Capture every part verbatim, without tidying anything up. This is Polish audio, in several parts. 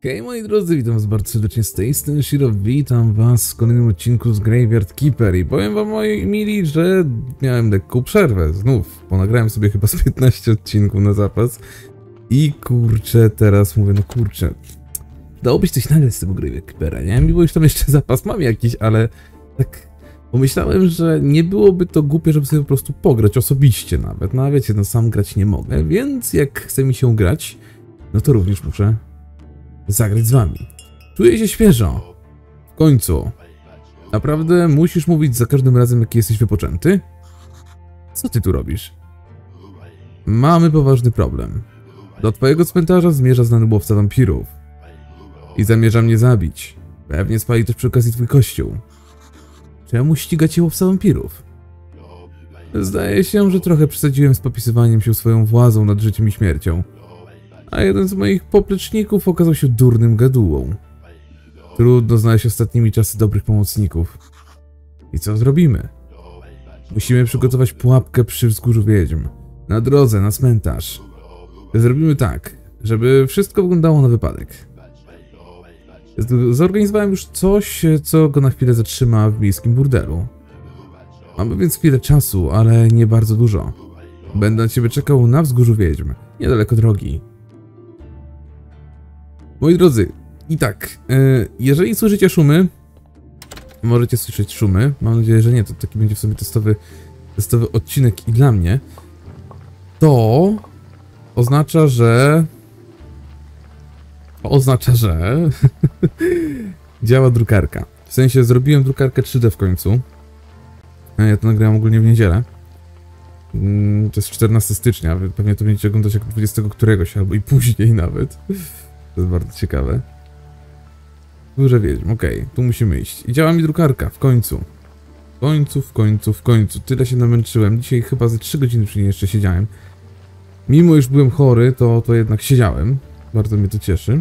Hej moi drodzy, witam was bardzo serdecznie z tej strony Shiro, witam was w kolejnym odcinku z Graveyard Keeper i powiem wam moi mili, że miałem lekką przerwę, znów, bo nagrałem sobie chyba z piętnaście odcinków na zapas i kurczę, teraz mówię, no kurczę, dałoby się coś nagrać z tego Graveyard Keepera, nie? Mimo już tam jeszcze zapas mam jakiś, ale tak pomyślałem, że nie byłoby to głupie, żeby sobie po prostu pograć osobiście nawet, no a wiecie, no sam grać nie mogę, więc jak chce mi się grać, no to również muszę zagrać z wami. Czuję się świeżo. W końcu. Naprawdę musisz mówić za każdym razem, jaki jesteś wypoczęty? Co ty tu robisz? Mamy poważny problem. Do twojego cmentarza zmierza znany łowca wampirów. I zamierza mnie zabić. Pewnie spali też przy okazji twój kościół. Czemu ściga cię łowca wampirów? Zdaje się, że trochę przesadziłem z popisywaniem się swoją władzą nad życiem i śmiercią. A jeden z moich popleczników okazał się durnym gadułą. Trudno znaleźć ostatnimi czasy dobrych pomocników. I co zrobimy? Musimy przygotować pułapkę przy wzgórzu wiedźm. Na drodze, na cmentarz. Zrobimy tak, żeby wszystko wyglądało na wypadek. Zorganizowałem już coś, co go na chwilę zatrzyma w miejskim burdelu. Mamy więc chwilę czasu, ale nie bardzo dużo. Będę na ciebie czekał na wzgórzu wiedźm, niedaleko drogi. Moi drodzy, i tak, jeżeli słyszycie szumy, możecie słyszeć szumy, mam nadzieję, że nie, to taki będzie w sumie testowy, testowy odcinek i dla mnie, to oznacza, że to oznacza, że działa drukarka. W sensie zrobiłem drukarkę trzy D w końcu. Ja to nagrałem ogólnie w niedzielę. To jest czternastego stycznia, pewnie to będziecie oglądać jak dwudziestego któregoś, albo i później nawet. To jest bardzo ciekawe. Wzgórze wiedźm, okej, okay, tu musimy iść. I działa mi drukarka, w końcu. W końcu, w końcu, w końcu. Tyle się namęczyłem. Dzisiaj chyba ze trzy godziny przy niej jeszcze siedziałem. Mimo iż byłem chory, to, to jednak siedziałem. Bardzo mnie to cieszy.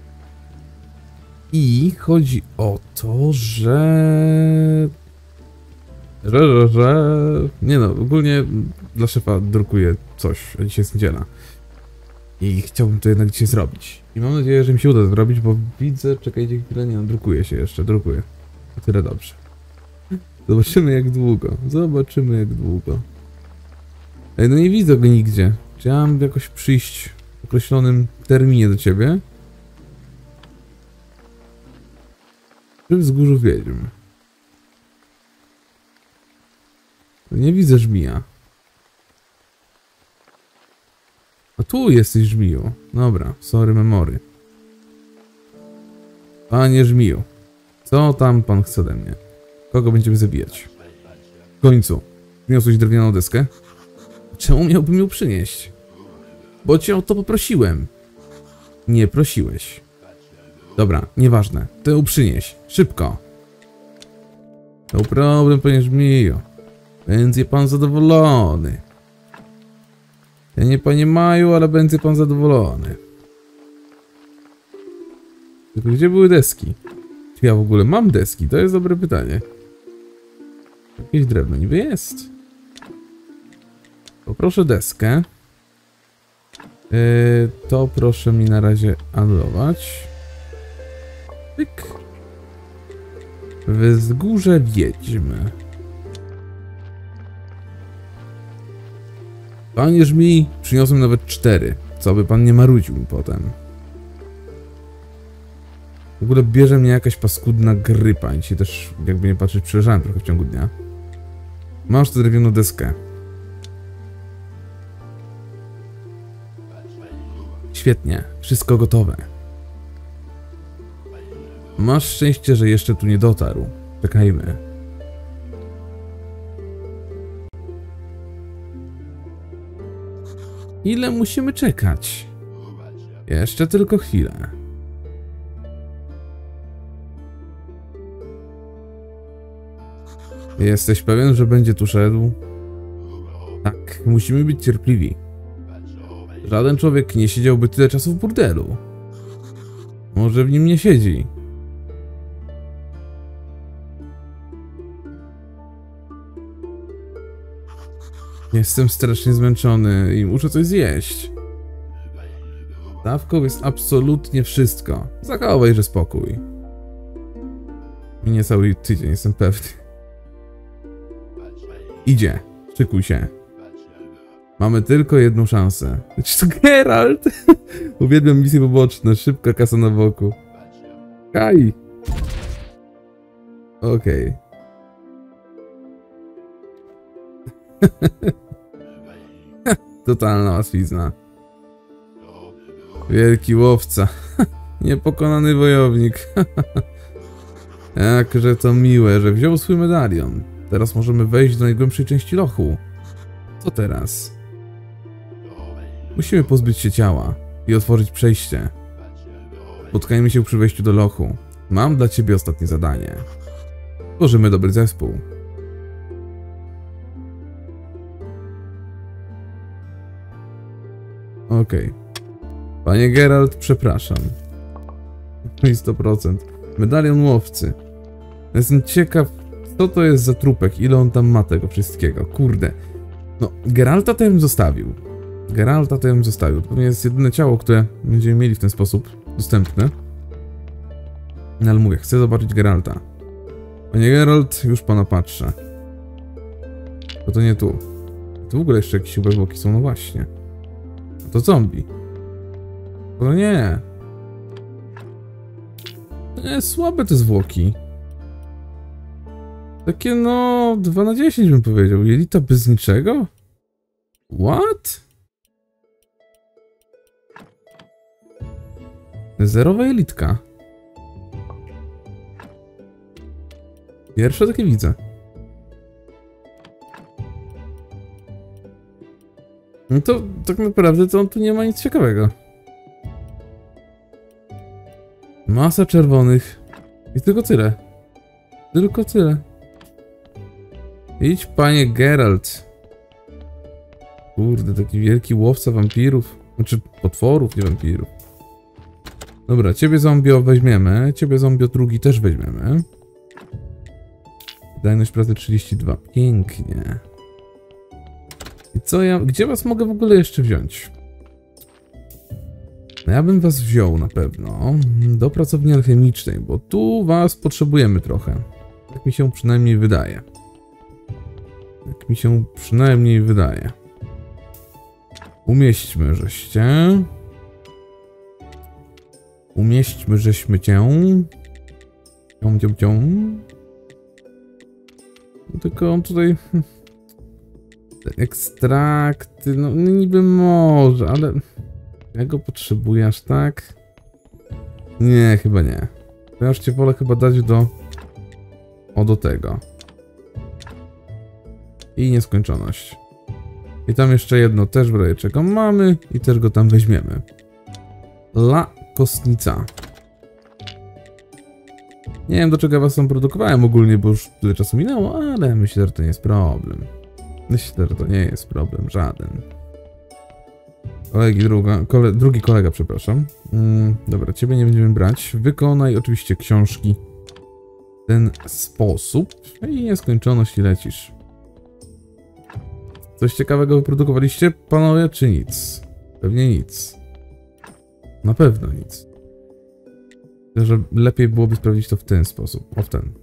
I chodzi o to, że... Że, że, że... Nie no, ogólnie dla szefa drukuję coś, a dzisiaj jest niedziela. I chciałbym to jednak dzisiaj zrobić. I mam nadzieję, że mi się uda zrobić, bo widzę... Czekajcie chwilę, nie no, drukuje się jeszcze, drukuje. O tyle dobrze. Zobaczymy jak długo. Zobaczymy jak długo. Ej, no nie widzę go nigdzie. Czy ja mam jakoś przyjść w określonym terminie do ciebie? Przy wzgórzu wiedźm. Nie widzę żmija. A tu jesteś żmiju. Dobra, sorry memory. Panie żmiju. Co tam pan chce ode mnie? Kogo będziemy zabijać? W końcu. Przyniosłeś drewnianą deskę? Czemu miałbym ją przynieść? Bo cię o to poprosiłem. Nie prosiłeś. Dobra, nieważne. To ją przynieś. Szybko. No problem, panie żmiju. Będzie pan zadowolony. Ja nie panie Maju, ale będzie pan zadowolony. Tylko gdzie były deski? Czy ja w ogóle mam deski? To jest dobre pytanie. Jakieś drewno niby jest. Poproszę deskę. Yy, to proszę mi na razie anulować. Pyk. Wzgórze wiedźm. Panie żmij, przyniosłem nawet cztery. Co by pan nie marudził mi potem. W ogóle bierze mnie jakaś paskudna grypa. I dzisiaj też, jakby nie patrzeć, przeleżałem trochę w ciągu dnia. Masz tę drewnianą deskę. Świetnie, wszystko gotowe. Masz szczęście, że jeszcze tu nie dotarł. Czekajmy. Ile musimy czekać? Jeszcze tylko chwilę. Jesteś pewien, że będzie tu szedł? Tak, musimy być cierpliwi. Żaden człowiek nie siedziałby tyle czasu w burdelu. Może w nim nie siedzi. Jestem strasznie zmęczony i muszę coś zjeść. Dawką jest absolutnie wszystko. Zachowajże spokój. Minie cały tydzień, jestem pewny. Idzie. Szykuj się. Mamy tylko jedną szansę. To Geralt! Uwielbiam misje poboczne. Szybka kasa na boku. Kaj! Okej. Okay. Totalna łatwizna. Wielki łowca. Niepokonany wojownik. Jakże to miłe, że wziął swój medalion. Teraz możemy wejść do najgłębszej części lochu. Co teraz? Musimy pozbyć się ciała i otworzyć przejście. Spotkajmy się przy wejściu do lochu. Mam dla ciebie ostatnie zadanie. Tworzymy dobry zespół. Okej. Okay. Panie Geralt, przepraszam. I sto procent. Medalion łowcy. Jestem ciekaw, co to jest za trupek, ile on tam ma tego wszystkiego. Kurde. No, Geralta to ja bym zostawił. Geralta to ja bym zostawił. To pewnie jest jedyne ciało, które będziemy mieli w ten sposób dostępne. No ale mówię, chcę zobaczyć Geralta. Panie Geralt, już pana patrzę. To to nie tu. Tu w ogóle jeszcze jakieś ubezboki są, no właśnie. To zombie. To nie. Nie, słabe te zwłoki. Takie no... dwa na dziesięć bym powiedział. Jelita bez niczego? What? Zerowa jelitka. Pierwsze takie widzę. No to tak naprawdę to tu nie ma nic ciekawego. Masa czerwonych. I tylko tyle. Tylko tyle. Idź, panie Geralt. Kurde, taki wielki łowca wampirów. Znaczy potworów, nie wampirów. Dobra, ciebie zombio weźmiemy. Ciebie zombio drugi też weźmiemy. Wydajność pracy trzydzieści dwa. Pięknie. I co ja... Gdzie was mogę w ogóle jeszcze wziąć? No ja bym was wziął na pewno do pracowni alchemicznej, bo tu was potrzebujemy trochę. Tak mi się przynajmniej wydaje. Tak mi się przynajmniej wydaje. Umieśćmy żeście. Umieśćmy żeśmy cię. Cią, cią, cią. Tylko on tutaj... Te ekstrakty, no niby może, ale... Ja go potrzebuję aż tak? Nie, chyba nie. To ja już cię wolę chyba dać do... O, do tego. I nieskończoność. I tam jeszcze jedno też w razie czego mamy i też go tam weźmiemy. La kostnica. Nie wiem, do czego ja was tam produkowałem ogólnie, bo już tyle czasu minęło, ale myślę, że to nie jest problem. Myślę, że to nie jest problem żaden. Kolegi, druga, kole, drugi kolega, przepraszam. Mm, dobra, ciebie nie będziemy brać. Wykonaj oczywiście książki w ten sposób. I nieskończoność i lecisz. Coś ciekawego wyprodukowaliście, panowie, czy nic? Pewnie nic. Na pewno nic. Myślę, że lepiej byłoby sprawdzić to w ten sposób. O, w ten.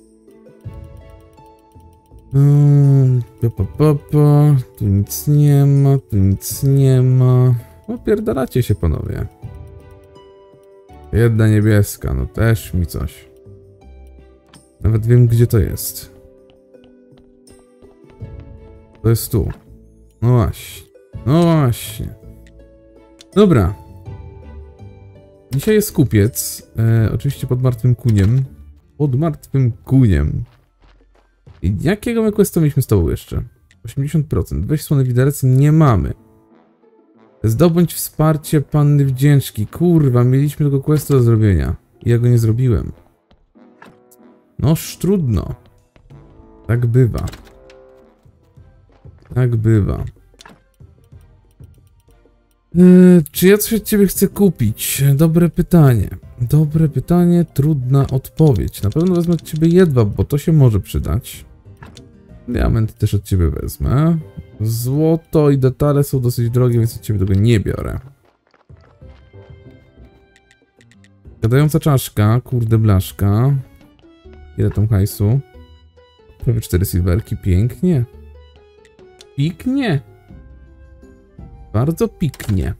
Um, pa, pa, pa, pa. Tu nic nie ma, tu nic nie ma. Opierdalacie się, panowie. Jedna niebieska, no też mi coś. Nawet wiem, gdzie to jest. To jest tu. No właśnie. No właśnie. Dobra. Dzisiaj jest kupiec. E, oczywiście pod martwym kuniem. Pod martwym kuniem. I jakiego my questa mieliśmy z tobą jeszcze? osiemdziesiąt procent. Weź słone widelec. Nie mamy. Zdobądź wsparcie panny wdzięczki. Kurwa, mieliśmy tego questa do zrobienia. I ja go nie zrobiłem. Noż trudno. Tak bywa. Tak bywa. Yy, czy ja coś od ciebie chcę kupić? Dobre pytanie. Dobre pytanie, trudna odpowiedź. Na pewno wezmę od ciebie jedwab, bo to się może przydać. Diament też od ciebie wezmę. Złoto i detale są dosyć drogie, więc od ciebie tego nie biorę. Gadająca czaszka, kurde blaszka. Ile tam hajsu? Prawie cztery silverki, pięknie. Piknie. Bardzo piknie.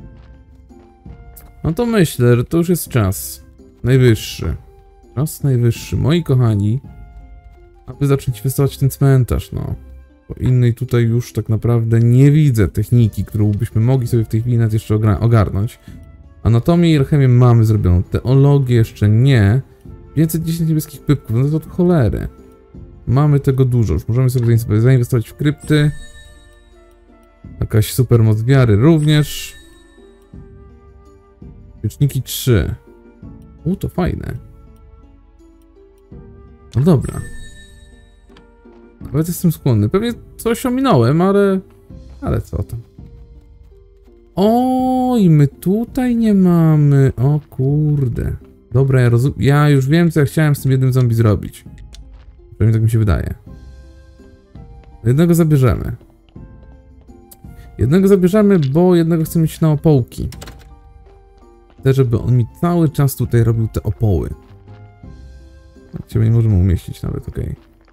No to myślę, że to już jest czas. Najwyższy. Czas najwyższy, moi kochani. Aby zacząć inwestować w ten cmentarz, no. Bo innej tutaj już tak naprawdę nie widzę techniki, którą byśmy mogli sobie w tej chwili nawet jeszcze ogarnąć. Anatomię i alchemię mamy zrobioną. Teologię jeszcze nie. pięćset dziesięć niebieskich pypków, no to od cholery. Mamy tego dużo, już możemy sobie zainwestować w krypty. Jakaś super moc wiary również. Wieczniki trzy. U, to fajne. No dobra. Nawet jestem skłonny. Pewnie coś ominąłem, ale... Ale co tam? O, i my tutaj nie mamy. O kurde. Dobra, ja rozumiem. Ja już wiem, co ja chciałem z tym jednym zombie zrobić. Pewnie tak mi się wydaje. Jednego zabierzemy. Jednego zabierzemy, bo jednego chcę mieć na opołki. Chcę, żeby on mi cały czas tutaj robił te opoły. Ciebie nie możemy umieścić nawet, okej. Okay.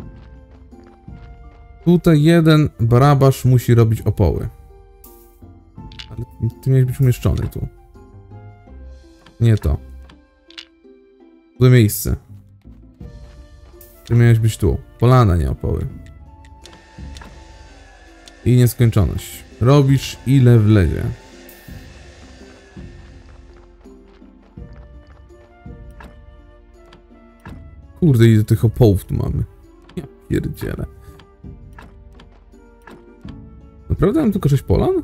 Tutaj jeden barabasz musi robić opoły. Ale ty miałeś być umieszczony tu. Nie to. To miejsce. Ty miałeś być tu. Polana, nie opoły. I nieskończoność. Robisz ile wlezie. Kurde, ile tych opołów tu mamy. Ja pierdzielę. Naprawdę mam tylko sześć polan?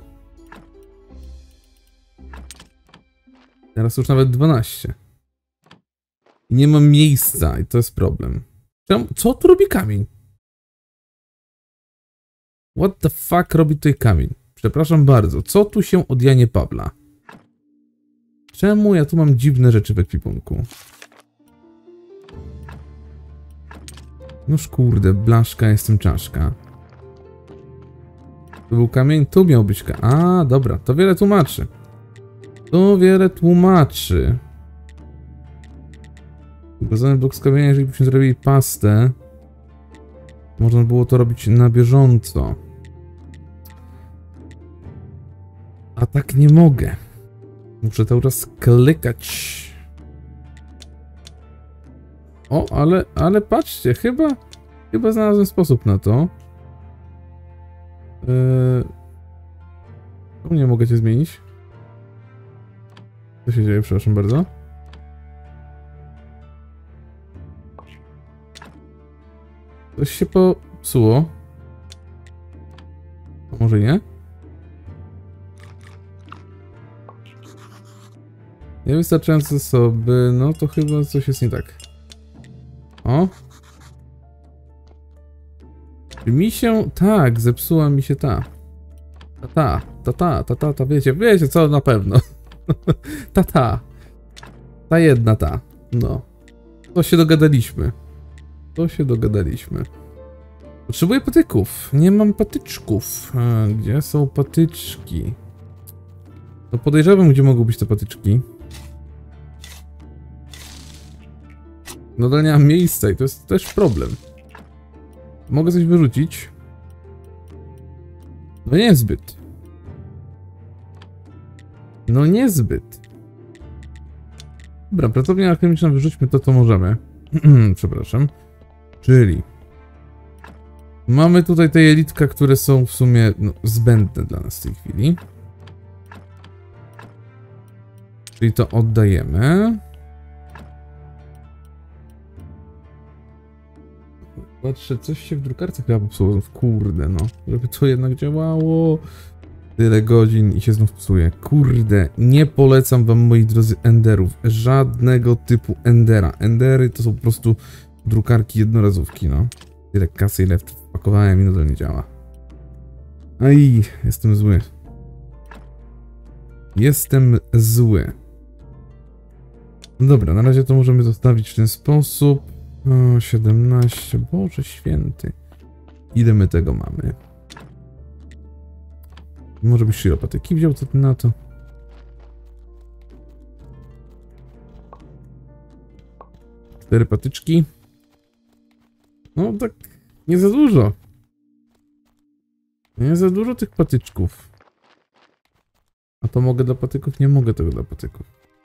Teraz już nawet dwanaście. I nie mam miejsca i to jest problem. Co tu robi kamień? What the fuck robi tutaj kamień? Przepraszam bardzo, co tu się od Janie Pawla? Czemu ja tu mam dziwne rzeczy w ekwipunku? Noż kurde, blaszka, jestem czaszka. Tu był kamień, tu miał być kamień. A, dobra, to wiele tłumaczy. To wiele tłumaczy. Ukazany blok z kamienia, jeżeli byśmy zrobili pastę, można było to robić na bieżąco. A tak nie mogę. Muszę cały czas klikać. O, ale, ale patrzcie, chyba, chyba znalazłem sposób na to. Yy... Nie mogę cię zmienić. Co się dzieje, przepraszam bardzo. Coś się popsuło. A może nie? Niewystarczające zasoby, no to chyba coś jest nie tak. O! Mi się... Tak, zepsuła mi się ta. Ta, ta, ta, ta, ta, ta, ta, wiecie, wiecie co, na pewno. Ta, ta. Ta jedna, ta. No. To się dogadaliśmy. To się dogadaliśmy. Potrzebuję patyków. Nie mam patyczków. A, gdzie są patyczki? No podejrzewam, gdzie mogą być te patyczki. Nadal nie mam miejsca i to jest też problem. Mogę coś wyrzucić? No niezbyt. No niezbyt. Dobra, pracownia alchemiczna, wyrzućmy to, co możemy. Przepraszam. Czyli mamy tutaj te jelitka, które są w sumie no, zbędne dla nas w tej chwili. Czyli to oddajemy. Patrzę, coś się w drukarce chyba popsuło. Kurde, no. Żeby to jednak działało. Tyle godzin i się znów psuje. Kurde, nie polecam wam, moi drodzy, enderów. Żadnego typu endera. Endery to są po prostu drukarki jednorazówki, no. Tyle kasy, ile wpakowałem i nadal nie działa. Aj, jestem zły. Jestem zły. Dobra, na razie to możemy zostawić w ten sposób. O, siedemnaście, Boże święty. Ile my tego mamy? Może byś shiropatyki wziął, co ty na to? Cztery patyczki. No tak nie za dużo. Nie za dużo tych patyczków. A to mogę dla patyków? Nie mogę tego dla patyków.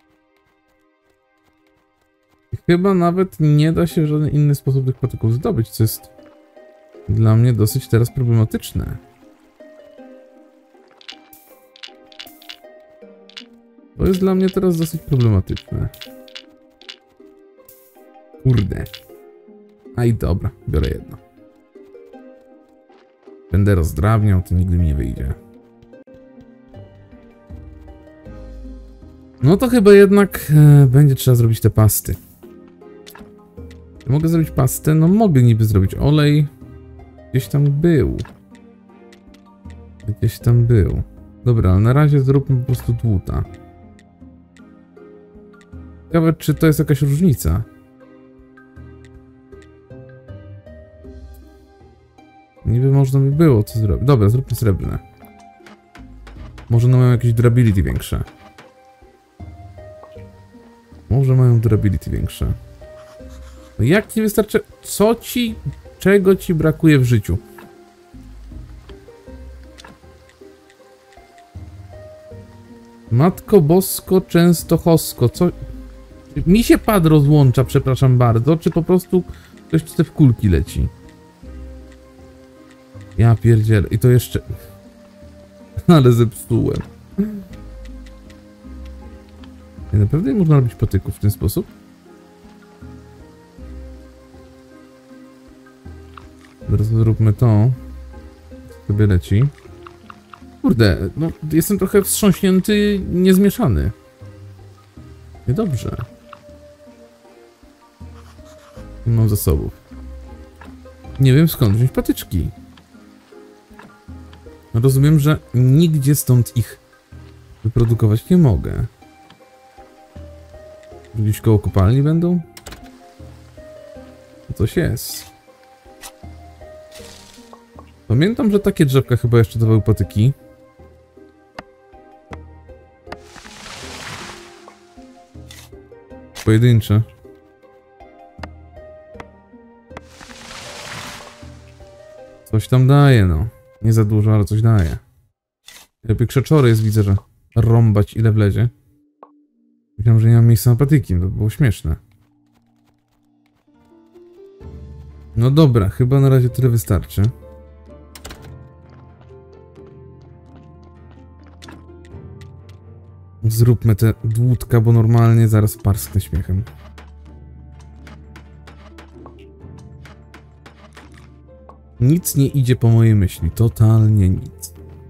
I chyba nawet nie da się w żaden inny sposób tych patyków zdobyć, co jest dla mnie dosyć teraz problematyczne. To jest dla mnie teraz dosyć problematyczne. Kurde. A i dobra, biorę jedno. Będę rozdrabniał, to nigdy mi nie wyjdzie. No to chyba jednak e, będzie trzeba zrobić te pasty. Czy mogę zrobić pastę? No mogę niby zrobić olej. Gdzieś tam był. Gdzieś tam był. Dobra, ale na razie zróbmy po prostu dłuta. Ciekawe, czy to jest jakaś różnica. Niby można by było co zrobić. Dobra, zróbmy srebrne. Może one mają jakieś durability większe. Może mają durability większe. No jak nie wystarczy... Co ci... Czego ci brakuje w życiu? Matko Bosko Częstochowsko, co... Mi się pad rozłącza, przepraszam bardzo, czy po prostu ktoś tutaj w kulki leci? Ja pierdzielę. I to jeszcze... Ale zepsułem. I naprawdę nie można robić patyków w ten sposób? Teraz zróbmy to. Sobie leci. Kurde, no jestem trochę wstrząśnięty, niezmieszany. Niedobrze. Nie mam zasobów. Nie wiem skąd wziąć patyczki. Rozumiem, że nigdzie stąd ich wyprodukować nie mogę. Gdzieś koło kopalni będą? To coś jest. Pamiętam, że takie drzewka chyba jeszcze dawały patyki. Pojedyncze. Coś tam daje, no. Nie za dużo, ale coś daje. Lepiej krzeczory jest, widzę, że rąbać ile wlezie. Myślałem, że nie mam miejsca na patyki, to było śmieszne. No dobra, chyba na razie tyle wystarczy. Zróbmy te dłutka, bo normalnie zaraz parsknę śmiechem. Nic nie idzie po mojej myśli, totalnie nic.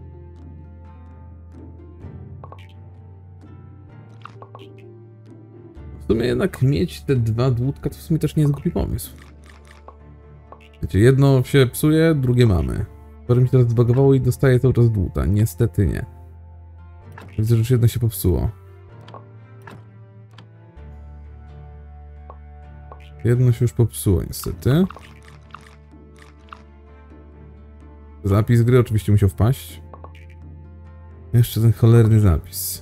W sumie jednak mieć te dwa dłutka to w sumie też nie jest głupi pomysł. Wiecie, jedno się psuje, drugie mamy. Parę mi się teraz zbagowało i dostaję cały czas dłuta. Niestety nie. Widzę, że już jedno się popsuło. Jedno się już popsuło niestety. Zapis gry oczywiście musiał wpaść. Jeszcze ten cholerny zapis.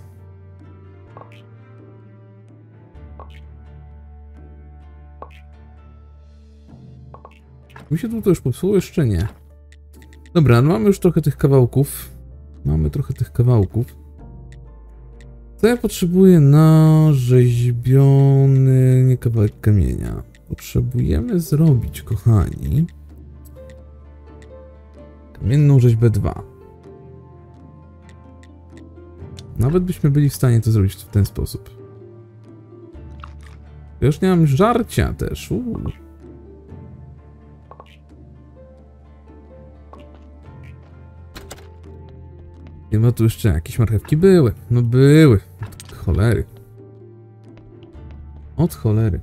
Mi się tu to już popsuło? Jeszcze nie. Dobra, no mamy już trochę tych kawałków. Mamy trochę tych kawałków. Co ja potrzebuję na rzeźbiony nie kawałek kamienia? Potrzebujemy zrobić, kochani, kamienną rzeźbę dwa. Nawet byśmy byli w stanie to zrobić w ten sposób. Ja już nie mam żarcia też. Uuu. Nie ma tu jeszcze jakieś marchewki były. No były. Od cholery. Od cholery.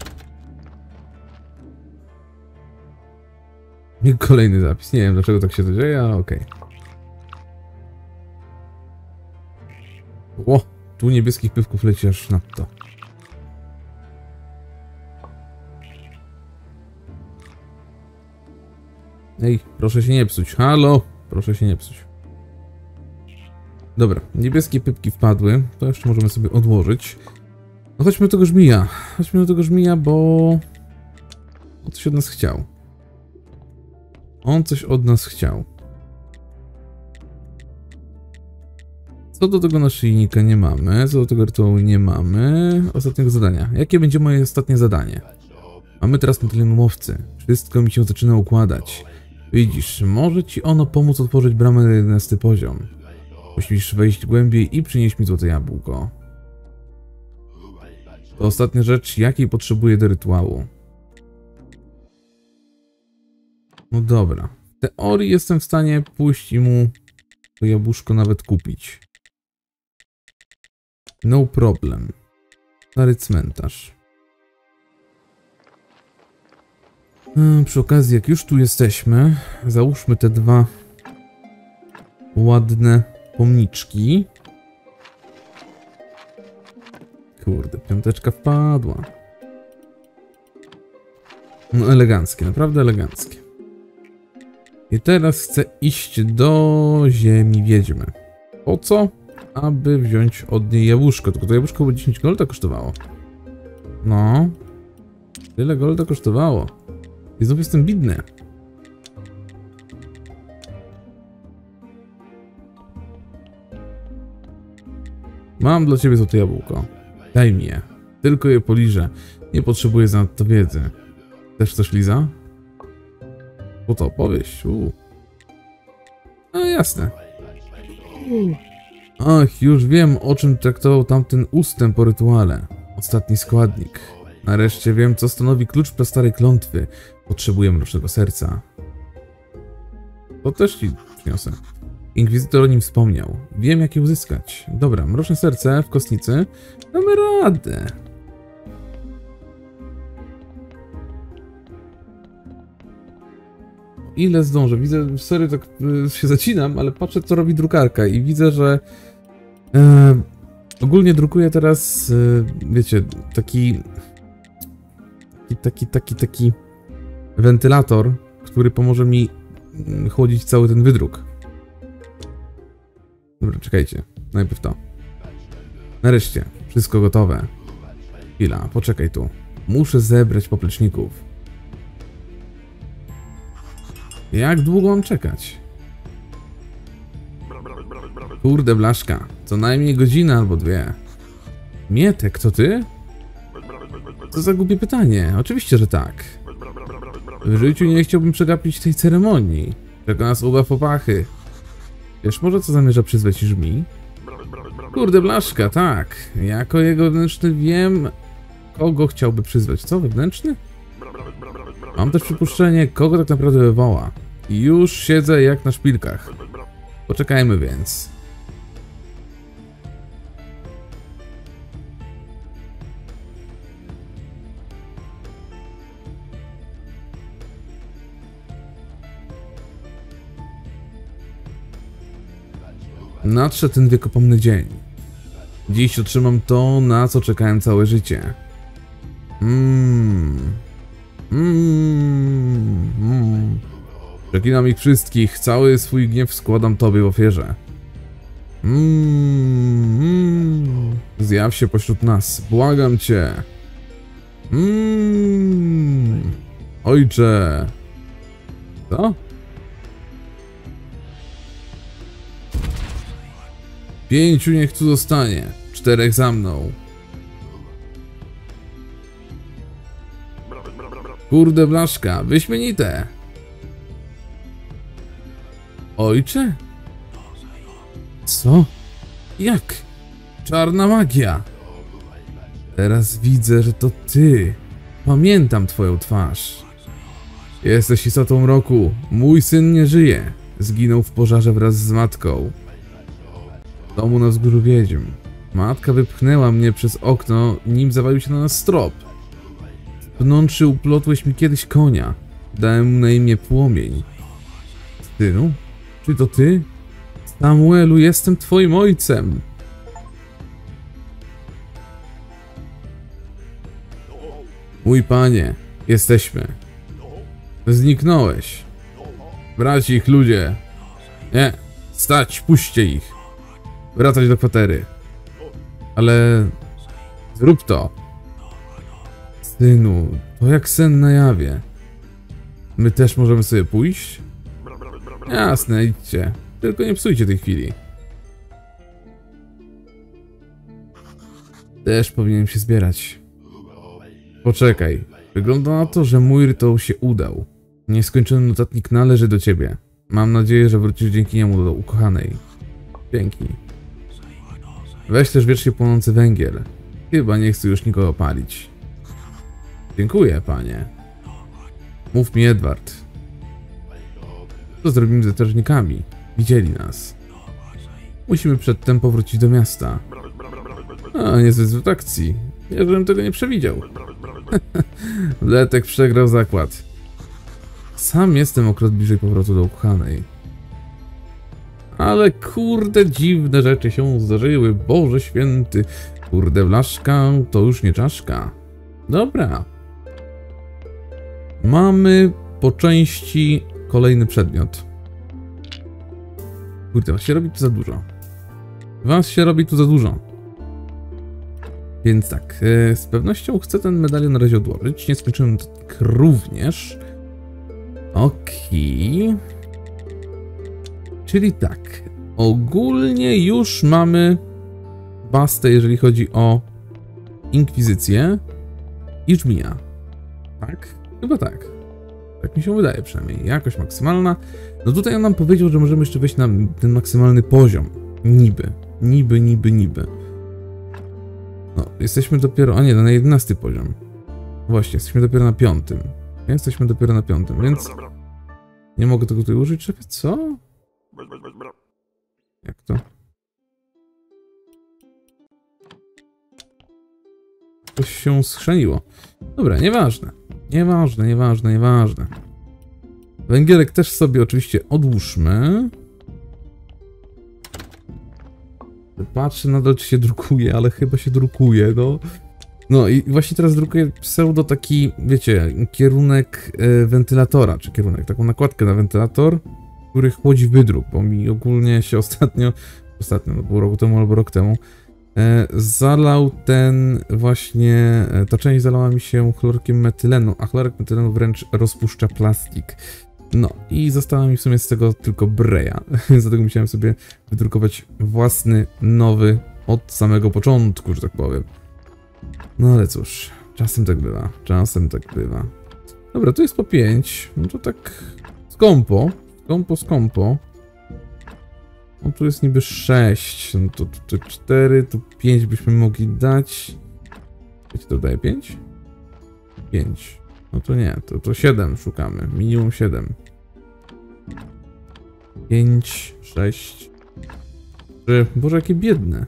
I kolejny zapis. Nie wiem dlaczego tak się to dzieje, ale okej. Okay. O! Tu niebieskich pywków leci aż nadto. Ej, proszę się nie psuć. Halo! Proszę się nie psuć. Dobra, niebieskie pypki wpadły. To jeszcze możemy sobie odłożyć. No chodźmy do tego żmija. Chodźmy do tego żmija, bo... On coś od nas chciał. On coś od nas chciał. Co do tego naszyjnika nie mamy, co do tego rytuału nie mamy. Ostatniego zadania. Jakie będzie moje ostatnie zadanie? Mamy teraz medalion umowcy. Wszystko mi się zaczyna układać. Widzisz, może ci ono pomóc otworzyć bramę na jedenasty poziom. Musisz wejść głębiej i przynieść mi złote jabłko. To ostatnia rzecz, jakiej potrzebuję do rytuału. No dobra. W teorii jestem w stanie pójść i mu to jabłuszko nawet kupić. No problem. Stary cmentarz. A, przy okazji, jak już tu jesteśmy, załóżmy te dwa ładne pomniczki. Kurde, piąteczka wpadła. No eleganckie, naprawdę eleganckie. I teraz chcę iść do ziemi wiedźmy. Po co? Aby wziąć od niej jabłuszko. Tylko to jabłuszko by dziesięć golda kosztowało. No. Tyle golda kosztowało. I znów jestem bidny. Mam dla ciebie złote jabłko. Daj mi je. Tylko je poliżę. Nie potrzebuję zanadto wiedzy. Też chcesz, Liza? Po to opowieść. Uu. No jasne. Ach, już wiem, o czym traktował tamten ustęp po rytuale. Ostatni składnik. Nareszcie wiem, co stanowi klucz prastarej klątwy. Potrzebuję mrocznego serca. To też ci wniosę. Inkwizytor o nim wspomniał. Wiem, jak je uzyskać. Dobra, mroczne serce w kostnicy. Damy radę. Ile zdążę? Widzę, sorry, tak y, się zacinam, ale patrzę, co robi drukarka i widzę, że y, ogólnie drukuje teraz, y, wiecie, taki taki, taki, taki wentylator, który pomoże mi chłodzić cały ten wydruk. Dobra, czekajcie. Najpierw to. Nareszcie. Wszystko gotowe. Chwila, poczekaj tu. Muszę zebrać popleczników. Jak długo mam czekać? Kurde blaszka. Co najmniej godzina albo dwie. Mietek, to ty? Co za głupie pytanie. Oczywiście, że tak. W życiu nie chciałbym przegapić tej ceremonii. Czeka nas ubaw popachy. Wiesz może, co zamierza przyzwać żmi? Kurde blaszka, tak. Jako jego wewnętrzny wiem, kogo chciałby przyzwać. Co, wewnętrzny? Mam też przypuszczenie, kogo tak naprawdę wywoła. I już siedzę jak na szpilkach. Poczekajmy więc. Nadszedł ten wiekopomny dzień. Dziś otrzymam to, na co czekałem całe życie. Mmm. Mmm. Mm. Przeklinam ich wszystkich, cały swój gniew składam tobie w ofierze. Mmm. Mm. Zjaw się pośród nas, błagam cię. Mmm. Ojcze. Co? Pięciu niech tu zostanie, czterech za mną. Kurde blaszka, wyśmienite. Ojcze? Co? Jak? Czarna magia. Teraz widzę, że to ty. Pamiętam twoją twarz. Jesteś istotą mroku. Mój syn nie żyje. Zginął w pożarze wraz z matką. W domu na wzgórzu wiedźm. Matka wypchnęła mnie przez okno, nim zawalił się na nas strop. Wnątrz uplotłeś mi kiedyś konia. Dałem mu na imię Płomień. Synu? Czy to ty? Samuelu, jestem twoim ojcem. Mój panie, jesteśmy. Zniknąłeś. Brać ich, ludzie. Nie, stać, puśćcie ich. Wracać do kwatery. Ale... Rób to. Synu, to jak sen na jawie. My też możemy sobie pójść? Jasne, idźcie. Tylko nie psujcie tej chwili. Też powinienem się zbierać. Poczekaj. Wygląda na to, że mój rytuał się udał. Nieskończony notatnik należy do ciebie. Mam nadzieję, że wrócisz dzięki niemu do ukochanej. Dzięki. Weź też wiecznie płonący węgiel. Chyba nie chcę już nikogo palić. Dziękuję, panie. Mów mi, Edward. Co zrobimy ze strażnikami? Widzieli nas. Musimy przedtem powrócić do miasta. A, niezły zwrót akcji. Ja żebym tego nie przewidział. Letek przegrał zakład. Sam jestem o krok bliżej powrotu do ukochanej. Ale kurde, dziwne rzeczy się zdarzyły. Boże święty. Kurde, blaszka to już nie czaszka. Dobra. Mamy po części kolejny przedmiot. Kurde, was się robi tu za dużo. Was się robi tu za dużo. Więc tak, z pewnością chcę ten medalion na razie odłożyć. Nie skończyłem tak również. Okej. Czyli tak, ogólnie już mamy bastę, jeżeli chodzi o inkwizycję i żmija. Tak? Chyba tak. Tak mi się wydaje przynajmniej. Jakość maksymalna. No tutaj on nam powiedział, że możemy jeszcze wejść na ten maksymalny poziom. Niby. Niby, niby, niby. No, jesteśmy dopiero... A nie, na jedenasty poziom. Właśnie, jesteśmy dopiero na piątym. Jesteśmy dopiero na piątym, więc... Nie mogę tego tutaj użyć, czekaj, co? Jak to? Coś się schrzeniło. Dobra, nieważne. Nieważne, nieważne, nieważne. Węgielek też sobie oczywiście odłóżmy. Patrzę nadal, czy się drukuje, ale chyba się drukuje, no. No i właśnie teraz drukuję pseudo taki, wiecie, kierunek e, wentylatora, czy kierunek, taką nakładkę na wentylator, który chłodzi wydruk, bo mi ogólnie się ostatnio, ostatnio, no pół roku temu albo rok temu, e, zalał ten właśnie, e, ta część zalała mi się chlorkiem metylenu, a chlorek metylenu wręcz rozpuszcza plastik. No i została mi w sumie z tego tylko breja, dlatego musiałem sobie wydrukować własny, nowy, od samego początku, że tak powiem. No ale cóż, czasem tak bywa, czasem tak bywa. Dobra, tu jest po pięć, no to tak skąpo, skąpo, skąpo. No tu jest niby sześć, no to tu cztery, tu pięć byśmy mogli dać. Wiecie, to daje pięć? pięć. No to nie, to, to siedem szukamy, minimum siedem. pięć, sześć, trzy, Boże, jakie biedne.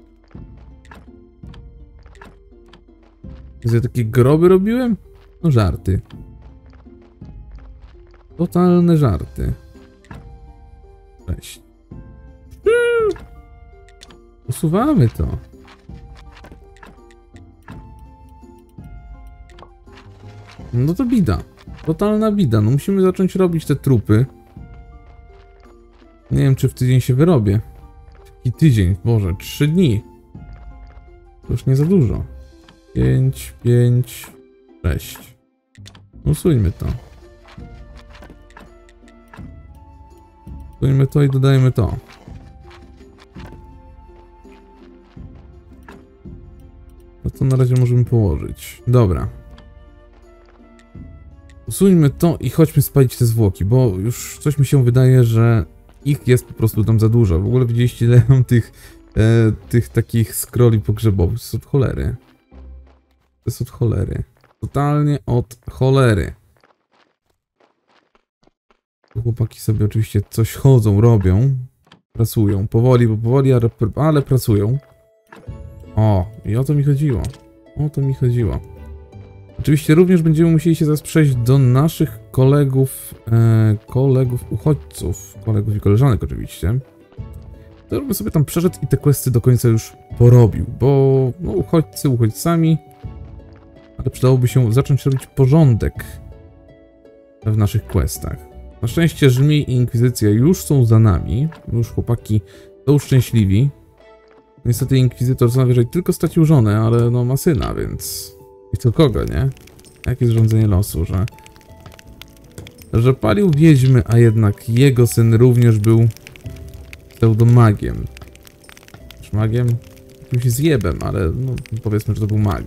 Ja takie groby robiłem? No żarty. Totalne żarty. Cześć. Usuwamy to. No to bida. Totalna bida. No musimy zacząć robić te trupy. Nie wiem, czy w tydzień się wyrobię. Taki tydzień, Boże, trzy dni. To już nie za dużo. pięć, pięć, sześć. Usuńmy to. Usuńmy to i dodajmy to. No to na razie możemy położyć. Dobra. Usuńmy to i chodźmy spalić te zwłoki, bo już coś mi się wydaje, że ich jest po prostu tam za dużo. W ogóle widzieliście, ile mam tych, e, tych takich scrolli pogrzebowych. To jest od cholery. To jest od cholery. Totalnie od cholery. Tu chłopaki sobie oczywiście coś chodzą, robią. Pracują. Powoli, bo powoli, ale, ale pracują. O, i o to mi chodziło. O to mi chodziło. Oczywiście również będziemy musieli się zaraz przejść do naszych kolegów, e, kolegów uchodźców, kolegów i koleżanek oczywiście. To bym sobie tam przeszedł i te questy do końca już porobił, bo no, uchodźcy uchodźcami, ale przydałoby się zacząć robić porządek w naszych questach. Na szczęście Żmij i Inkwizycja już są za nami, już chłopaki są szczęśliwi. Niestety inkwizytor co najwyżej tylko stracił żonę, ale no ma syna, więc... I to kogo, nie? Jakie zrządzenie losu, że... Że palił wiedźmy, a jednak jego syn również był pseudomagiem. Czy magiem? Jakimś zjebem, ale no, powiedzmy, że to był mag.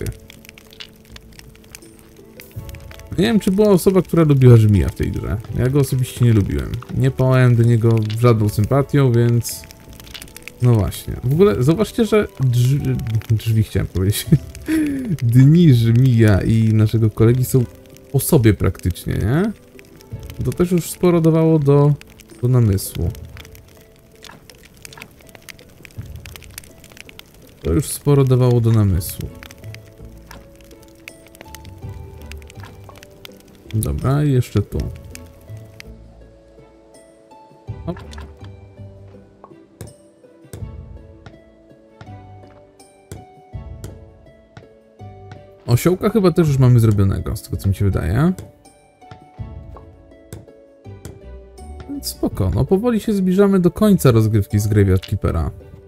Nie wiem, czy była osoba, która lubiła żmija w tej grze. Ja go osobiście nie lubiłem. Nie pałałem do niego żadną sympatią, więc... No właśnie. W ogóle zauważcie, że drzwi, drzwi chciałem powiedzieć. Dni żmija i naszego kolegi są po sobie praktycznie, nie? To też już sporo dawało do, do namysłu. To już sporo dawało do namysłu. Dobra, i jeszcze tu. Hop. Osiołka chyba też już mamy zrobionego, z tego co mi się wydaje. Więc spoko, no powoli się zbliżamy do końca rozgrywki z Graveyard Keepera.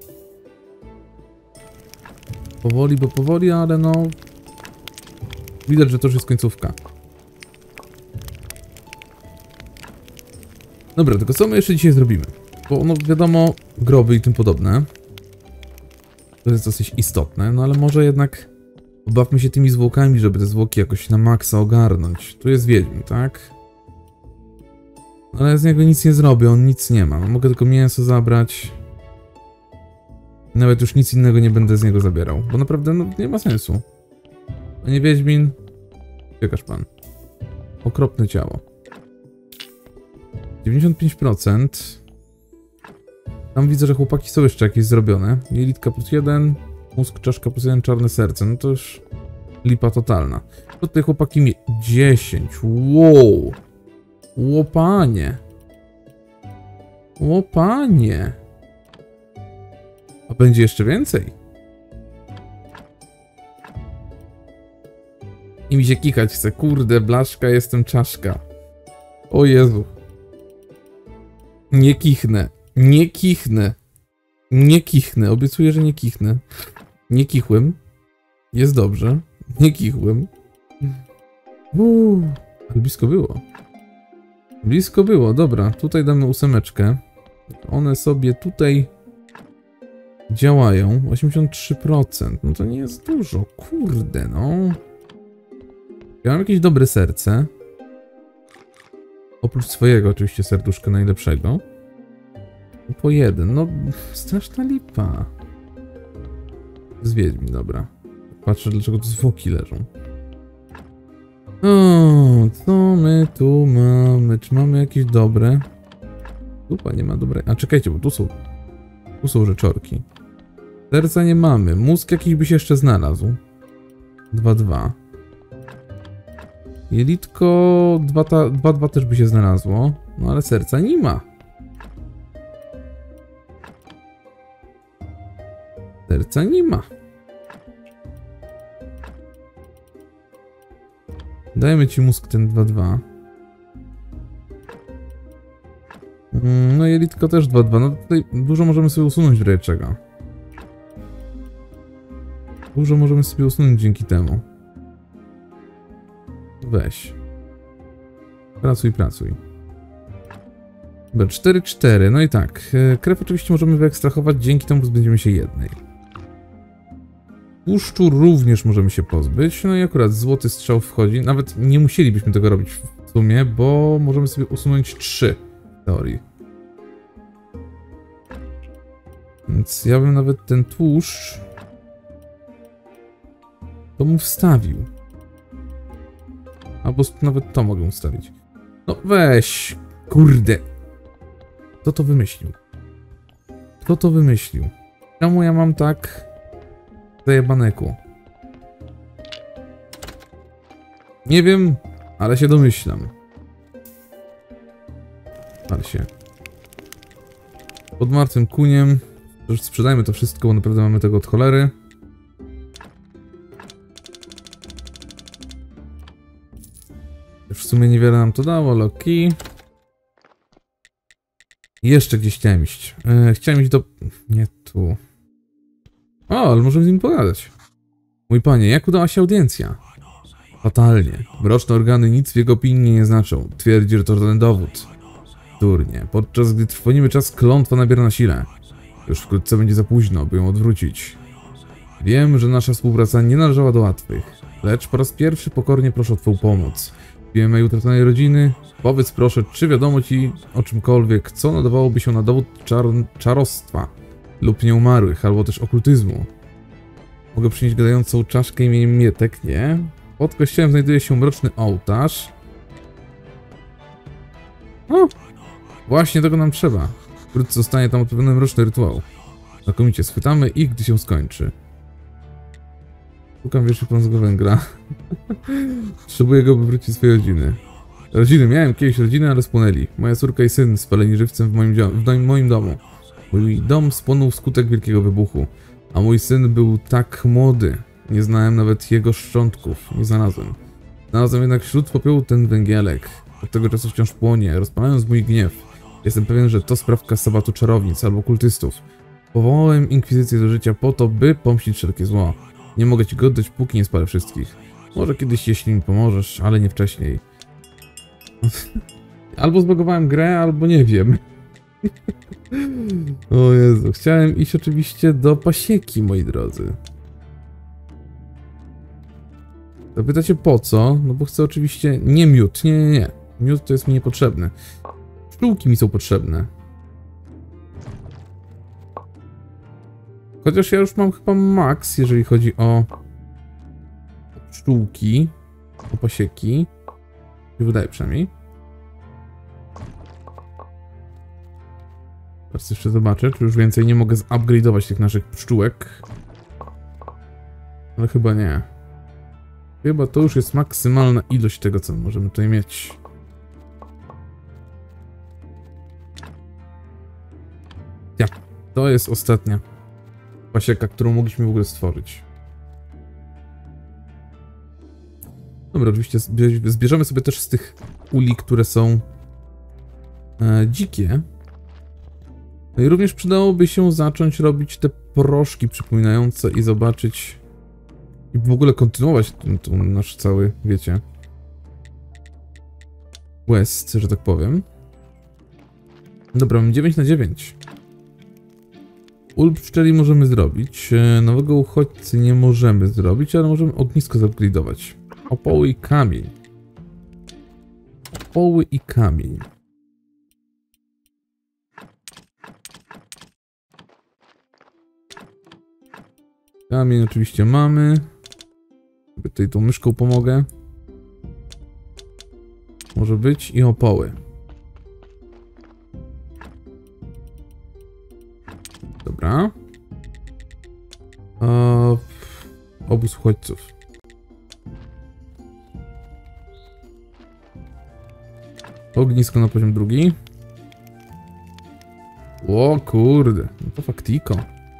Powoli, bo powoli, ale no... Widać, że to już jest końcówka. Dobra, tylko co my jeszcze dzisiaj zrobimy? Bo no wiadomo, groby i tym podobne. To jest dosyć istotne, no ale może jednak pobawmy się tymi zwłokami, żeby te zwłoki jakoś na maksa ogarnąć. Tu jest wiedźm, tak? Ale z niego nic nie zrobię, on nic nie ma. No, mogę tylko mięso zabrać. Nawet już nic innego nie będę z niego zabierał, bo naprawdę no, nie ma sensu. Panie Wiedźmin, czekasz pan. Okropne ciało. dziewięćdziesiąt pięć procent. Tam widzę, że chłopaki są jeszcze jakieś zrobione. Jelitka plus jeden, mózg, czaszka plus jeden, czarne serce. No to już lipa totalna. Tutaj chłopaki mi... dziesięć. Wow. Łopanie. Łopanie. A będzie jeszcze więcej. I mi się kichać chce. Kurde, blaszka, jestem czaszka. O Jezu. Nie kichnę. Nie kichnę. Nie kichnę. Obiecuję, że nie kichnę. Nie kichłem. Jest dobrze. Nie kichłem. Uuu, ale blisko było. Blisko było. Dobra, tutaj damy ósemeczkę. One sobie tutaj działają. osiemdziesiąt trzy procent. No to nie jest dużo. Kurde, no. Ja mam jakieś dobre serce. Oprócz swojego oczywiście serduszka najlepszego. Po jeden. No, straszna lipa. Z wiedźmi, dobra. Patrzę, dlaczego tu zwłoki leżą. O, co my tu mamy? Czy mamy jakieś dobre? Dupa nie ma dobre. A czekajcie, bo tu są. Tu są rzeczorki. Serca nie mamy. Mózg jakiś by się jeszcze znalazł. dwa dwa. Jelitko dwa dwa też by się znalazło. No ale serca nie ma. Serca nie ma. Dajmy ci mózg ten dwa dwa. No jelitko też dwa dwa. No tutaj dużo możemy sobie usunąć w razie czego. Dużo możemy sobie usunąć dzięki temu. Weź. Pracuj, pracuj. Dobra, cztery cztery. No i tak. Krew oczywiście możemy wyekstrahować, dzięki temu pozbędziemy się jednej. Tłuszczu również możemy się pozbyć. No i akurat złoty strzał wchodzi. Nawet nie musielibyśmy tego robić w sumie, bo możemy sobie usunąć trzy w teorii. Więc ja bym nawet ten tłuszcz to mu wstawił. Albo nawet to mogę ustawić. No weź, kurde. Kto to wymyślił? Kto to wymyślił? Czemu ja mam tak zajebaneku? Nie wiem, ale się domyślam. Ale się. Pod martwym kuniem. Już sprzedajmy to wszystko, bo naprawdę mamy tego od cholery. Już w sumie niewiele nam to dało, Loki. Jeszcze gdzieś chciałem iść. E, chciałem iść do... Nie tu. O, ale możemy z nim pogadać. Mój panie, jak udała się audiencja? Fatalnie. Mroczne organy nic w jego opinii nie znaczą. Twierdzi, że to żaden dowód. Durnie. Podczas gdy trwonimy czas, klątwa nabiera na sile. Już wkrótce będzie za późno, by ją odwrócić. Wiem, że nasza współpraca nie należała do łatwych. Lecz po raz pierwszy pokornie proszę o twą pomoc. Wiem mojej utraconej rodziny. Powiedz proszę, czy wiadomo ci o czymkolwiek, co nadawałoby się na dowód czar czarostwa lub nieumarłych, albo też okultyzmu. Mogę przynieść gadającą czaszkę imieniem Mietek, nie? Pod kościołem znajduje się mroczny ołtarz. O! Właśnie tego nam trzeba. Wkrótce zostanie tam odprawiony mroczny rytuał. Znakomicie, schwytamy ich, gdy się skończy. Szukam wierszy brązowego węgla. Potrzebuję go, by wrócić do swojej rodziny. Rodziny, miałem kiedyś rodzinę, ale spłonęli. Moja córka i syn spaleni żywcem w moim, w moim domu. Mój dom spłonął wskutek wielkiego wybuchu. A mój syn był tak młody. Nie znałem nawet jego szczątków. Nie znalazłem. Znalazłem jednak wśród popiołu ten węgielek. Od tego czasu wciąż płonie, rozpalając mój gniew. Jestem pewien, że to sprawka sabatu czarownic albo kultystów. Powołałem inkwizycję do życia po to, by pomścić wszelkie zło. Nie mogę ci go oddać, póki nie spalę wszystkich. Może kiedyś, jeśli mi pomożesz, ale nie wcześniej. Albo zbagowałem grę, albo nie wiem. O Jezu, chciałem iść oczywiście do pasieki, moi drodzy. Zapytacie po co? No bo chcę oczywiście... Nie miód, nie, nie, nie. Miód to jest mi niepotrzebny. Pszczółki mi są potrzebne. Chociaż ja już mam chyba max, jeżeli chodzi o... o pszczółki. O pasieki. Mi wydaje przynajmniej. Teraz jeszcze zobaczę, czy już więcej nie mogę zupgrade'ować tych naszych pszczółek. Ale chyba nie. Chyba to już jest maksymalna ilość tego, co możemy tutaj mieć. Ja, to jest ostatnia pasieka, którą mogliśmy w ogóle stworzyć. Dobra, oczywiście zbierzemy sobie też z tych uli, które są e, dzikie. No i również przydałoby się zacząć robić te proszki przypominające i zobaczyć i w ogóle kontynuować ten, ten nasz cały, wiecie, quest, że tak powiem. Dobra, mam dziewięć na dziewięć. Ul pszczeli możemy zrobić, nowego uchodźcy nie możemy zrobić, ale możemy ognisko zupgrade'ować. Opoły i kamień. Opoły i kamień. Kamień oczywiście mamy. Sobie tutaj tą myszką pomogę. Może być i opoły. Dobra. O, obóz uchodźców. Ognisko na poziom drugi. O kurde, no to faktiko.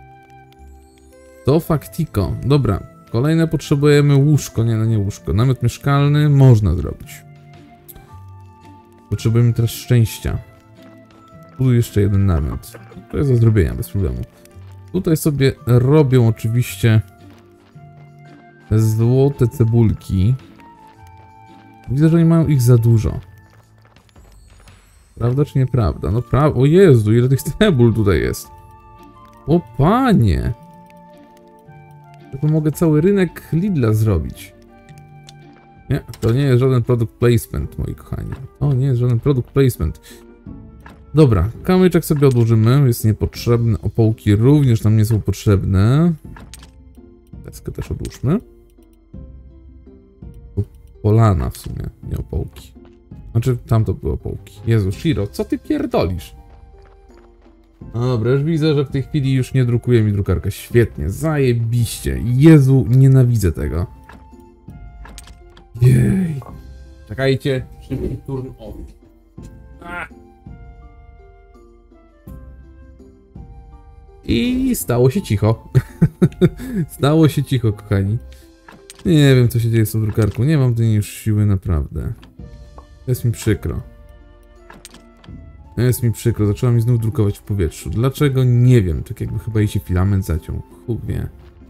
To faktiko. Dobra, kolejne potrzebujemy łóżko, nie, no nie łóżko. Namiot mieszkalny można zrobić. Potrzebujemy teraz szczęścia. Tu jeszcze jeden namiot. To jest do zrobienia, bez problemu. Tutaj sobie robią oczywiście złote cebulki. Widzę, że nie mają ich za dużo. Prawda czy nieprawda? No prawda. O Jezu, ile tych cebul tutaj jest. O panie. To mogę cały rynek Lidla zrobić. Nie, to nie jest żaden product placement, moi kochani. O, nie jest żaden product placement. Dobra, kamyczek sobie odłożymy, jest niepotrzebny. Opołki również nam nie są potrzebne. Deskę też odłóżmy. Polana w sumie, nie opołki. Znaczy, tam to były opołki. Jezu, Shiro, co ty pierdolisz? No dobra, już widzę, że w tej chwili już nie drukuje mi drukarka. Świetnie, zajebiście. Jezu, nienawidzę tego. Jej. Czekajcie, szybki turn off. Ah. I stało się cicho. Stało się cicho, kochani. Nie wiem, co się dzieje z tą drukarką. Nie mam do niej już siły, naprawdę. Jest mi przykro. Jest mi przykro. Zaczęła mi znów drukować w powietrzu. Dlaczego? Nie wiem. Tak jakby chyba jej się filament zaciął. Chuk wie.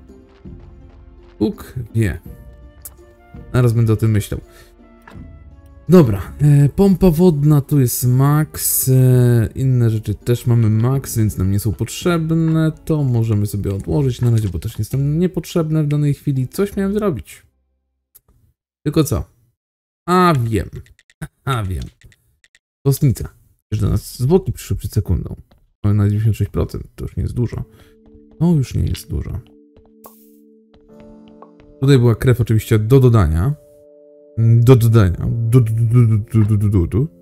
Bóg wie. Zaraz będę o tym myślał. Dobra, e, pompa wodna tu jest max, e, inne rzeczy też mamy max, więc nam nie są potrzebne, to możemy sobie odłożyć na razie, bo też nie są niepotrzebne w danej chwili. Coś miałem zrobić. Tylko co? A wiem, a wiem. Kostnica. Już do nas zwłoki przyszły przed sekundą. Mamy na dziewięćdziesiąt sześć procent, to już nie jest dużo. To już nie jest dużo. Tutaj była krew oczywiście do dodania. Do dodania. Do, do, do, do, do, do, do.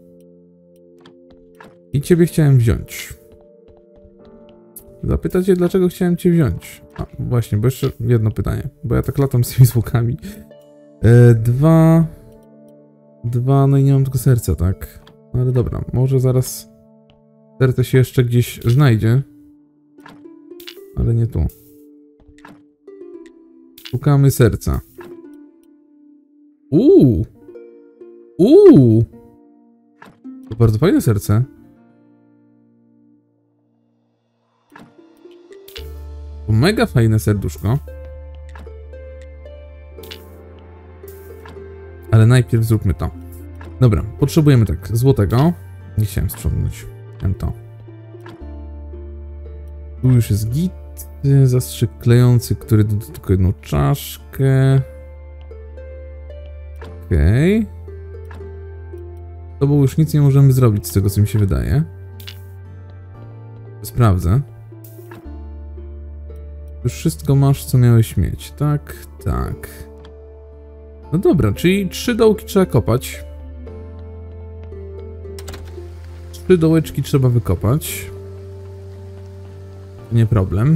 I ciebie chciałem wziąć. Zapytać się, dlaczego chciałem cię wziąć. A, właśnie, bo jeszcze jedno pytanie. Bo ja tak latam z tymi zwłokami. E, dwa... Dwa, no i nie mam tylko serca, tak? No ale dobra, może zaraz serce się jeszcze gdzieś znajdzie. Ale nie tu. Szukamy serca. Uuu! Uuu! To bardzo fajne serce. To mega fajne serduszko. Ale najpierw zróbmy to. Dobra, potrzebujemy tak, złotego. Nie chciałem sprzątnąć. Ten to. Tu już jest git. Zastrzyk klejący, który doda tylko jedną czaszkę. Okej. Okay. To bo już nic nie możemy zrobić z tego, co mi się wydaje. Sprawdzę. Już wszystko masz, co miałeś mieć. Tak, tak. No dobra, czyli trzy dołki trzeba kopać. Trzy dołeczki trzeba wykopać. Nie problem.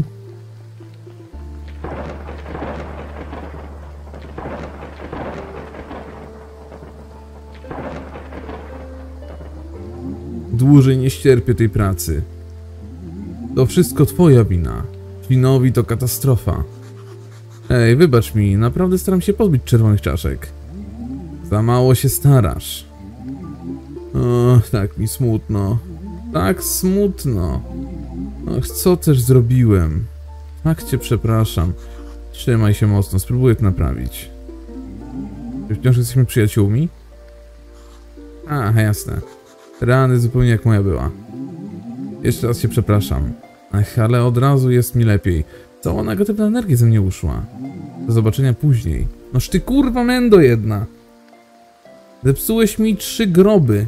Dłużej nie ścierpię tej pracy. To wszystko twoja wina. Finowi to katastrofa. Ej, wybacz mi, naprawdę staram się pozbyć czerwonych czaszek. Za mało się starasz. O, tak mi smutno. Tak smutno. Ach, co też zrobiłem? Tak cię przepraszam. Trzymaj się mocno, spróbuję to naprawić. Czy wciąż jesteśmy przyjaciółmi? A, jasne. Rany zupełnie jak moja była. Jeszcze raz się przepraszam. Ach, ale od razu jest mi lepiej. Cała negatywna energia ze mnie uszła. Do zobaczenia później. Noż ty kurwa mendo jedna. Zepsułeś mi trzy groby.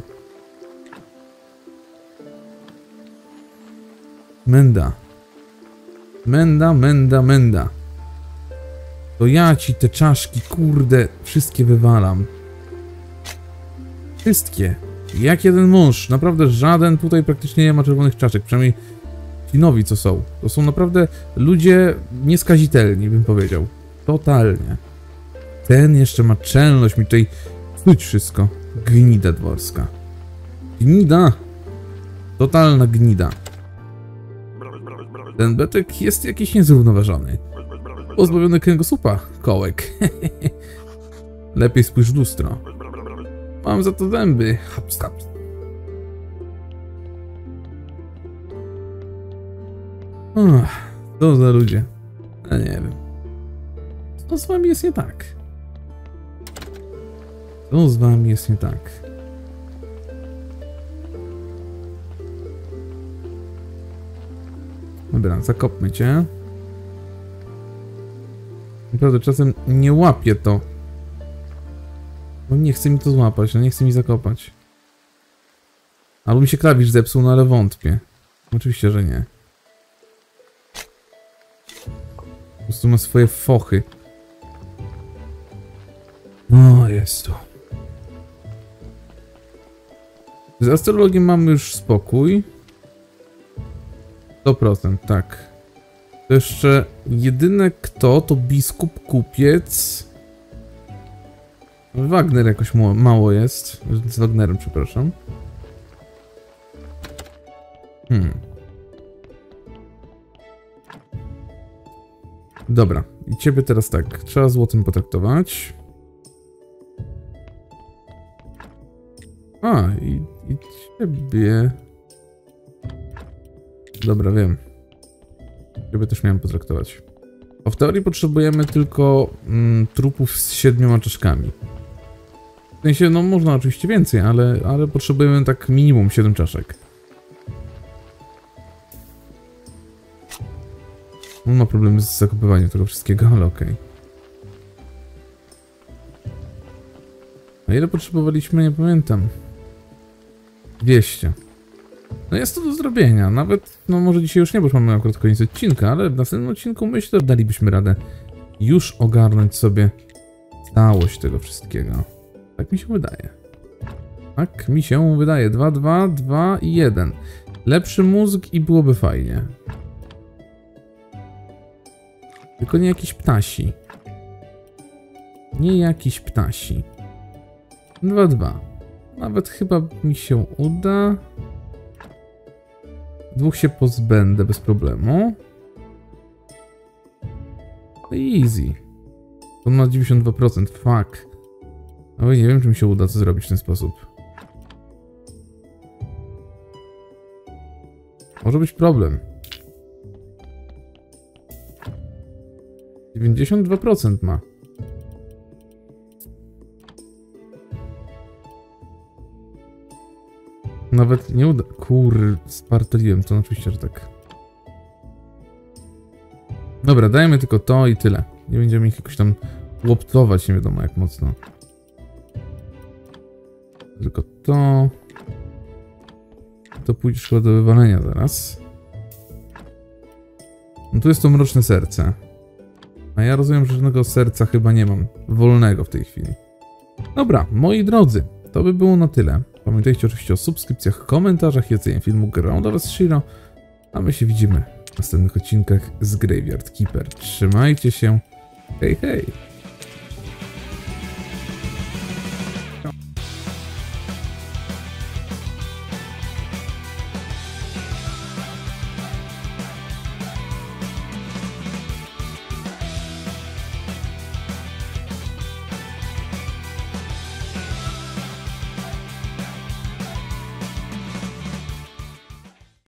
Menda. Menda, menda, menda. To ja ci te czaszki, kurde, wszystkie wywalam. Wszystkie. Jak jeden mąż. Naprawdę żaden tutaj praktycznie nie ma czerwonych czaszek. Przynajmniej ci nowi co są. To są naprawdę ludzie nieskazitelni, bym powiedział. Totalnie. Ten jeszcze ma czelność mi tutaj psuć wszystko. Gnida dworska. Gnida. Totalna gnida. Ten beczek jest jakiś niezrównoważony. Pozbawiony kręgosłupa, kołek. Lepiej spójrz w lustro. Mam za to zęby. Haps, haps. Ach, co za ludzie. Ja nie wiem. Co z wami jest nie tak? Co z wami jest nie tak? Dobra, zakopmy cię. Naprawdę czasem nie łapię to. Bo nie chce mi to złapać, no nie chce mi zakopać. Albo mi się klawisz zepsuł, no ale wątpię. Oczywiście, że nie. Po prostu ma swoje fochy. O, jest tu. Z astrologiem mamy już spokój. sto procent, tak. To jeszcze jedyne kto to biskup kupiec. Wagner jakoś mało jest. Z Wagnerem, przepraszam. Hmm. Dobra. I ciebie teraz tak. Trzeba złotym potraktować. A, i, i ciebie... Dobra, wiem. Ciebie też miałem potraktować. Bo w teorii potrzebujemy tylko mm, trupów z siedmioma czaszkami. W sensie, no można oczywiście więcej, ale, ale potrzebujemy tak minimum siedem czaszek. On ma problemy z zakopywaniem tego wszystkiego, ale okej. Okay. A ile potrzebowaliśmy? Nie pamiętam. dwieście. No jest to do zrobienia. Nawet, no może dzisiaj już nie, bo już mamy akurat koniec odcinka, ale w następnym odcinku myślę, że dalibyśmy radę już ogarnąć sobie całość tego wszystkiego. Tak mi się wydaje. Tak mi się wydaje. dwa, dwa, dwa i jeden. Lepszy mózg i byłoby fajnie. Tylko nie jakiś ptasi. Nie jakiś ptasi. dwa, dwa. Nawet chyba mi się uda. Dwóch się pozbędę bez problemu. Easy. On ma dziewięćdziesiąt dwa procent. Fuck. Oj, nie wiem, czy mi się uda to zrobić w ten sposób. Może być problem. dziewięćdziesiąt dwa procent ma. Nawet nie uda... Kur... Spartoliłem to, oczywiście, że tak. Dobra, dajmy tylko to i tyle. Nie będziemy ich jakoś tam łoptować, nie wiadomo jak mocno. Tylko to... To pójdziesz chyba do wywalenia zaraz. No tu jest to mroczne serce. A ja rozumiem, że żadnego serca chyba nie mam wolnego w tej chwili. Dobra, moi drodzy, to by było na tyle. Pamiętajcie oczywiście o subskrypcjach, komentarzach, jedzeniu filmu Grą dla was Shiro. A my się widzimy w następnych odcinkach z Graveyard Keeper. Trzymajcie się. Hej, hej!